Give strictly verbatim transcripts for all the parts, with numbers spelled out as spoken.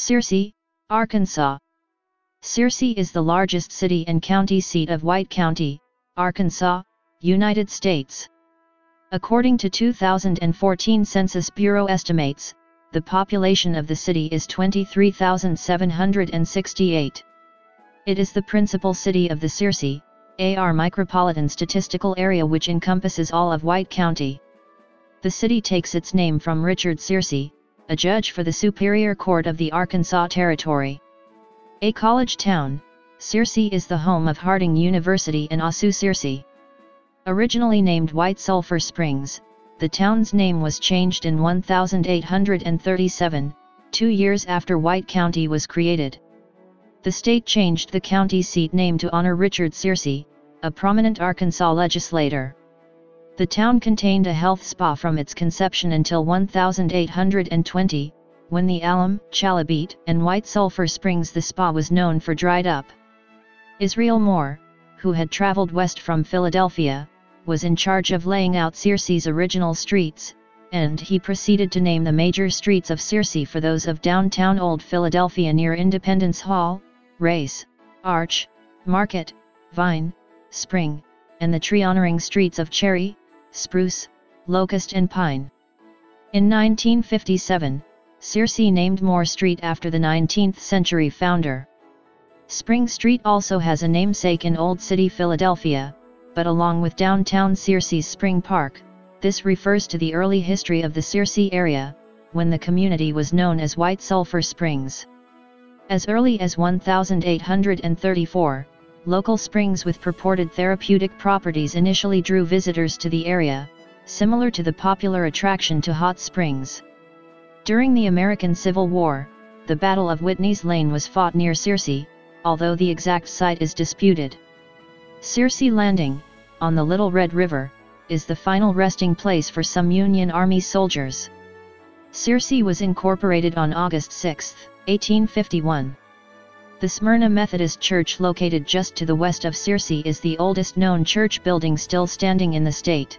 Searcy, Arkansas. Searcy is the largest city and county seat of White County, Arkansas, United States. According to two thousand fourteen Census Bureau estimates, the population of the city is twenty-three thousand seven hundred sixty-eight. It is the principal city of the Searcy, A R Micropolitan Statistical Area, which encompasses all of White County. The city takes its name from Richard Searcy, a judge for the Superior Court of the Arkansas Territory. A college town, Searcy is the home of Harding University and A S U Searcy. Originally named White Sulphur Springs, the town's name was changed in eighteen thirty-seven, two years after White County was created. The state changed the county seat name to honor Richard Searcy, a prominent Arkansas legislator. The town contained a health spa from its conception until eighteen twenty, when the alum, chalybeate, and White Sulphur Springs the spa was known for dried up. Israel Moore, who had traveled west from Philadelphia, was in charge of laying out Searcy's original streets, and he proceeded to name the major streets of Searcy for those of downtown Old Philadelphia near Independence Hall, Race, Arch, Market, Vine, Spring, and the tree-honoring streets of Cherry, Spruce, Locust and Pine. In nineteen fifty-seven, Searcy named Moore Street after the nineteenth century founder. Spring Street also has a namesake in Old City, Philadelphia, but along with downtown Searcy's Spring Park, this refers to the early history of the Searcy area, when the community was known as White Sulphur Springs. As early as eighteen thirty-four, local springs with purported therapeutic properties initially drew visitors to the area, similar to the popular attraction to hot springs. During the American Civil War, the Battle of Whitney's Lane was fought near Searcy, although the exact site is disputed. Searcy Landing, on the Little Red River, is the final resting place for some Union Army soldiers. Searcy was incorporated on August sixth, eighteen fifty-one. The Smyrna Methodist Church, located just to the west of Searcy, is the oldest known church building still standing in the state.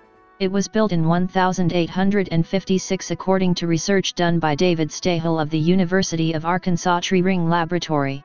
It was built in eighteen fifty-six according to research done by David Stahel of the University of Arkansas Tree Ring Laboratory.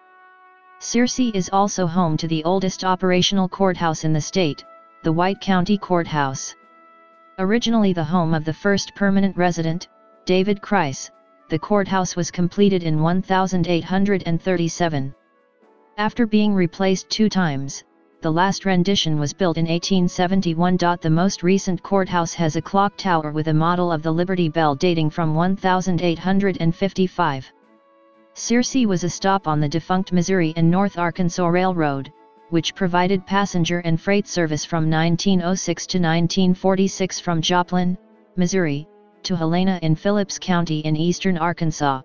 Searcy is also home to the oldest operational courthouse in the state, the White County Courthouse. Originally the home of the first permanent resident, David Kreis, the courthouse was completed in eighteen thirty-seven. After being replaced two times, the last rendition was built in eighteen seventy-one. The most recent courthouse has a clock tower with a model of the Liberty Bell dating from eighteen fifty-five. Searcy was a stop on the defunct Missouri and North Arkansas Railroad, which provided passenger and freight service from nineteen oh six to nineteen forty-six from Joplin, Missouri, to Helena in Phillips County in eastern Arkansas.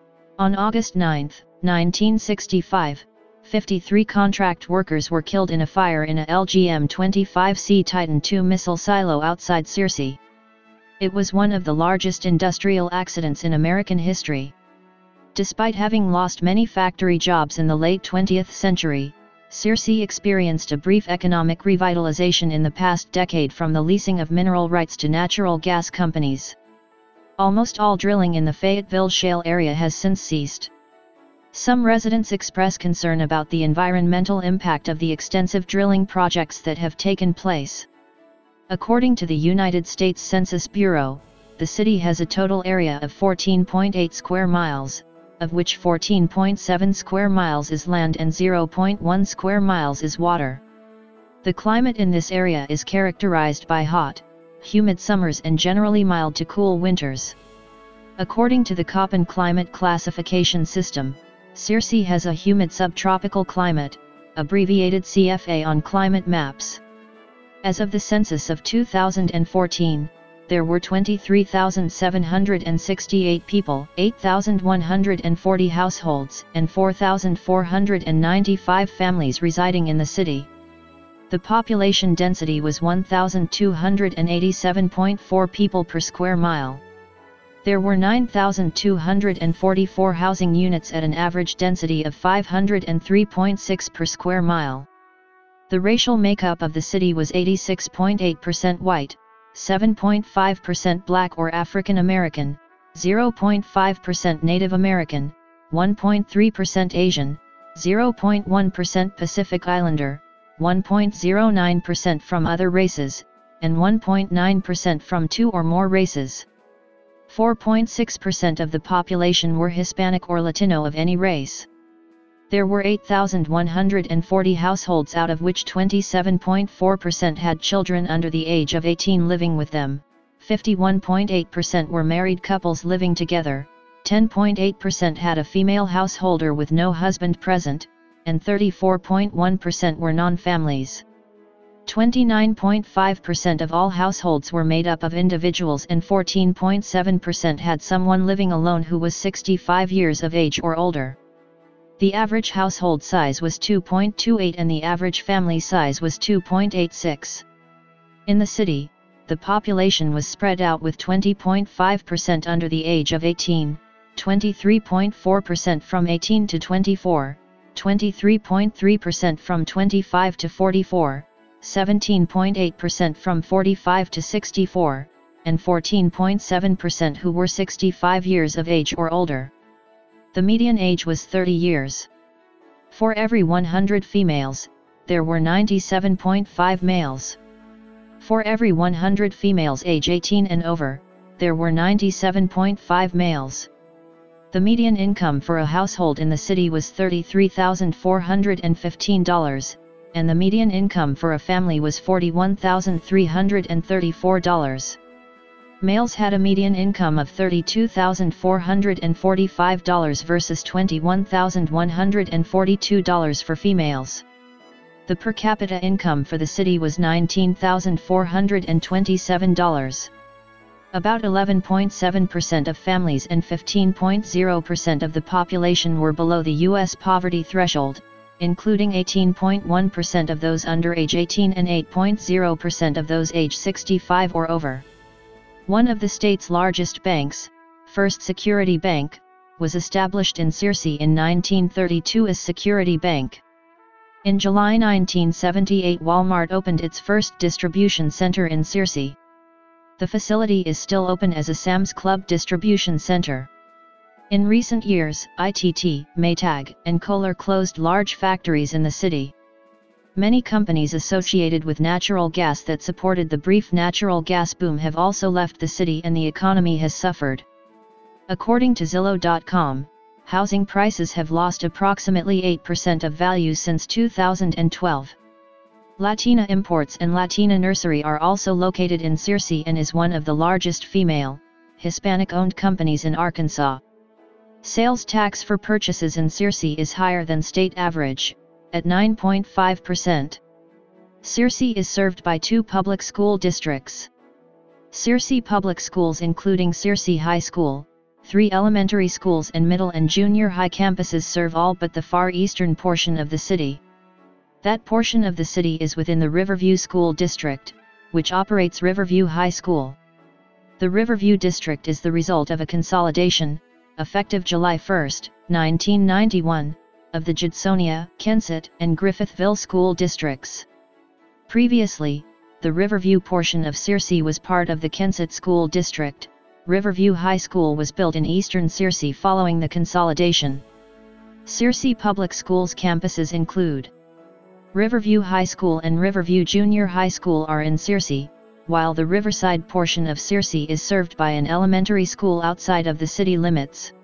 On August ninth, nineteen sixty-five, fifty-three contract workers were killed in a fire in a L G M twenty-five C Titan two missile silo outside Searcy. It was one of the largest industrial accidents in American history. Despite having lost many factory jobs in the late twentieth century, Searcy experienced a brief economic revitalization in the past decade from the leasing of mineral rights to natural gas companies. Almost all drilling in the Fayetteville Shale area has since ceased. Some residents express concern about the environmental impact of the extensive drilling projects that have taken place. According to the United States Census Bureau, the city has a total area of fourteen point eight square miles, of which fourteen point seven square miles is land and zero point one square miles is water. The climate in this area is characterized by hot, humid summers and generally mild to cool winters. According to the Köppen climate classification system, Searcy has a humid subtropical climate, abbreviated C F A on climate maps. As of the census of two thousand fourteen, there were twenty-three thousand seven hundred sixty-eight people, eight thousand one hundred forty households, and four thousand four hundred ninety-five families residing in the city. The population density was one thousand two hundred eighty-seven point four people per square mile. There were nine thousand two hundred forty-four housing units at an average density of five hundred three point six per square mile. The racial makeup of the city was eighty-six point eight percent white, seven point five percent black or African American, zero point five percent Native American, one point three percent Asian, zero point one percent Pacific Islander, one point zero nine percent from other races, and one point nine percent from two or more races. four point six percent of the population were Hispanic or Latino of any race. There were eight thousand one hundred forty households, out of which twenty-seven point four percent had children under the age of eighteen living with them, fifty-one point eight percent were married couples living together, ten point eight percent had a female householder with no husband present, and thirty-four point one percent were non-families. twenty-nine point five percent of all households were made up of individuals, and fourteen point seven percent had someone living alone who was sixty-five years of age or older. The average household size was two point two eight and the average family size was two point eight six. In the city, the population was spread out with twenty point five percent under the age of eighteen, twenty-three point four percent from eighteen to twenty-four, twenty-three point three percent from twenty-five to forty-four, seventeen point eight percent from forty-five to sixty-four, and fourteen point seven percent who were sixty-five years of age or older. The median age was thirty years. For every one hundred females, there were ninety-seven point five males. For every one hundred females age eighteen and over, there were ninety-seven point five males. The median income for a household in the city was thirty-three thousand four hundred fifteen dollars, and the median income for a family was forty-one thousand three hundred thirty-four dollars. Males had a median income of thirty-two thousand four hundred forty-five dollars versus twenty-one thousand one hundred forty-two dollars for females. The per capita income for the city was nineteen thousand four hundred twenty-seven dollars. About eleven point seven percent of families and fifteen point zero percent of the population were below the U S poverty threshold, including eighteen point one percent of those under age eighteen and eight point zero percent of those age sixty-five or over. One of the state's largest banks, First Security Bank, was established in Searcy in nineteen thirty-two as Security Bank. In July nineteen seventy-eight, Walmart opened its first distribution center in Searcy. The facility is still open as a Sam's Club distribution center. In recent years, I T T, Maytag, and Kohler closed large factories in the city. Many companies associated with natural gas that supported the brief natural gas boom have also left the city, and the economy has suffered. According to Zillow dot com, housing prices have lost approximately eight percent of value since two thousand twelve. Latina Imports and Latina Nursery are also located in Searcy and is one of the largest female, Hispanic-owned companies in Arkansas. Sales tax for purchases in Searcy is higher than state average, at nine point five percent. Searcy is served by two public school districts. Searcy Public Schools, including Searcy High School, three elementary schools and middle and junior high campuses, serve all but the far eastern portion of the city. That portion of the city is within the Riverview School District, which operates Riverview High School. The Riverview District is the result of a consolidation, effective July first, nineteen ninety-one, of the Judsonia, Kensett, and Griffithville school districts. Previously, the Riverview portion of Searcy was part of the Kensett School District. Riverview High School was built in eastern Searcy following the consolidation. Searcy Public Schools campuses include Riverview High School and Riverview Junior High School are in Searcy, while the Riverside portion of Searcy is served by an elementary school outside of the city limits.